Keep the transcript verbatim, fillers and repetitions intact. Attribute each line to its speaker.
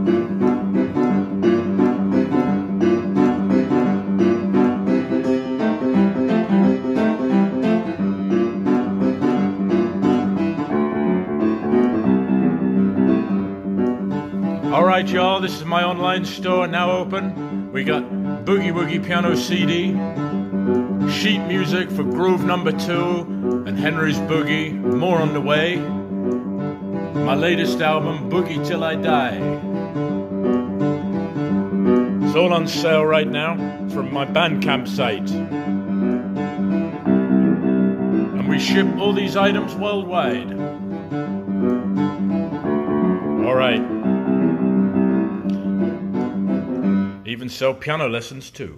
Speaker 1: Alright y'all, this is my online store now open. We got Boogie Woogie Piano C D, sheet music for Groove Number Two and Henry's Boogie, more on the way. My latest album, Boogie Till I Die. It's all on sale right now from my Bandcamp site. And we ship all these items worldwide. Alright. Even sell piano lessons too.